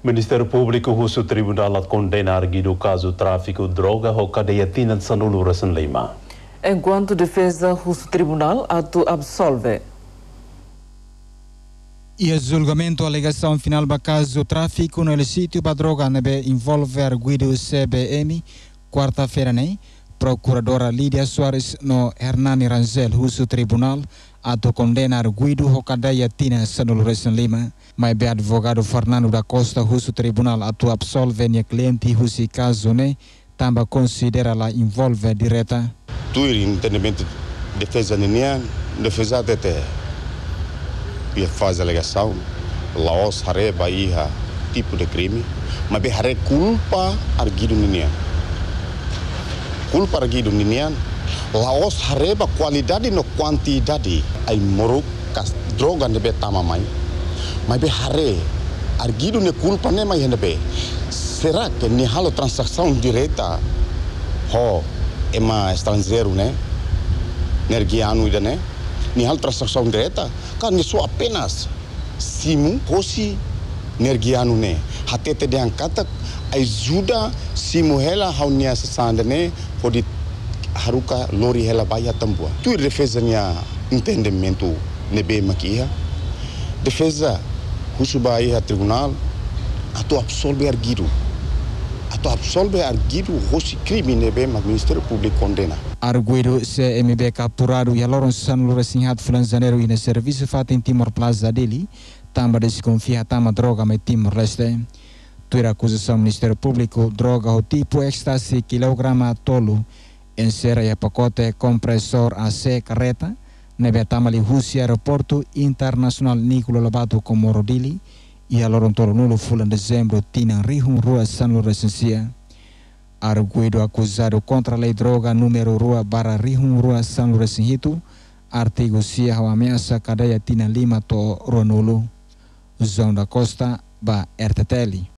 Ministério Público russo tribunal a condenar do caso tráfico de droga ao cadeia Tina de Sanulu Rasen Lima. Enquanto defesa russo tribunal absolve. E o julgamento, a alegação final do caso tráfico no sítio da droga envolve arguido CBM, quarta-feira, procuradora Lídia Soares no Hernani Rangel, russo tribunal, condenar arguido ao cadeia Tina Sanulu Rasen Lima. Mas o advogado Fernando da Costa, russo tribunal, absolve o cliente russo caso, também considera la envolve direta. Tu entendimento defesa ninian, defesa até e faz alegação, laos hare baia tipo de crime, mas hare culpa arguido ninian. Culpa arguido ninian, laos hare ba qualidade no quantidade, ai moruk kas droga nebe tamamai. Mas hare arguido ne culpa ne mai nebe. Será que ni halo transação direta ho ema estrangeiro, Nergiano ida, ni hal transação direta, kan ni só apenas simu hosi Nergiano hatete de angkata ajuda simu hela haunia sesanda pode haruka lori hela baia tambua. Tu defesa nia entendimento nebe makia. Defesa husubai tribunal atau absolve arguido. Atau absolve arguido hosi crime nebe mag Ministério Público condena. Arguido CMB capturado e a Loron Sanulu Rasen Fulan Janeiro e no serviço feito em Timor Plaza dele, também desconfia tama droga me Timor Leste. Tuira acusação Ministério Público droga o tipo ecstasy quilograma tolo ensera e pacote compressor AC carreta nebe tamali Rússia aeroporto internacional Nicola Lobato Comoro dele e a Loron Tolo nulo Fulan dezembro Tina Rihun Rua Sanulu Rasen. Arguido acusado contra a lei droga número Rua Barra Rihun Rua Sanulu Rasen artigo sia ao ameaça cadeia Tina Lima to Rua Nulo. João da Costa, ba RTTL.